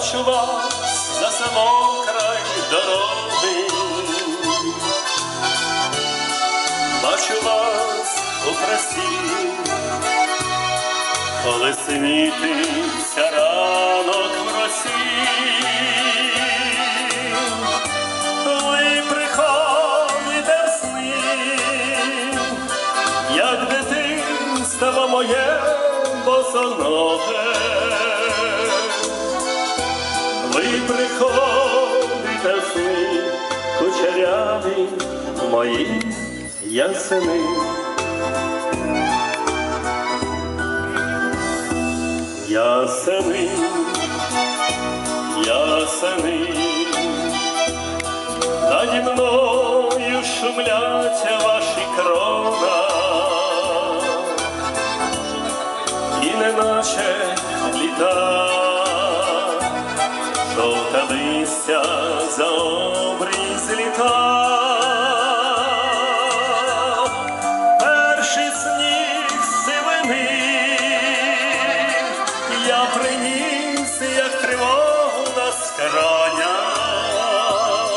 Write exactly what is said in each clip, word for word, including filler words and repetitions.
бачу вас на самому край дороги, бачу вас у красі, коли світиться ранок в росі. Ви приходите в сни, як дитинство моє босоноге. Ви приходите в сни, кучеряві мої ясени. Ясени, ясени, наді мною шумлять ваші крона, і неначе літа, жовте листя за обріз літа. Перший сніг сивини я приніс, як тривогу на скронях.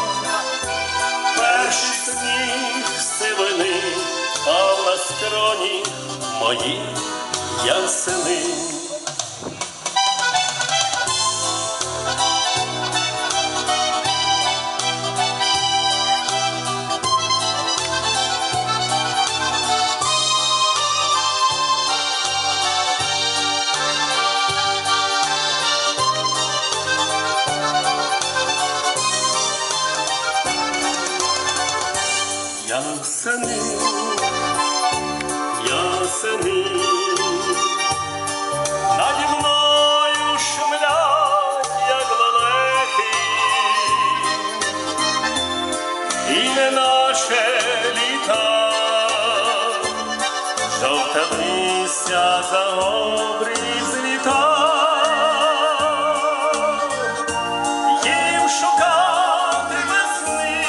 Перший сніг сивини пав на скроні мої ясени. Ясени, ясени, наді мною шумлять, як лелеки, і неначе літа, жовте листя за обріз літа. Їм шукати весни,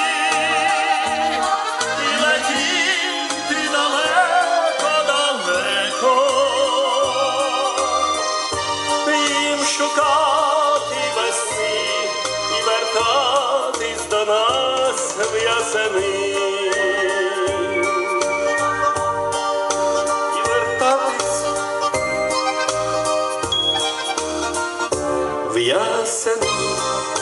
шукати весни і вертатись до нас в ясени. І вертатись в ясени.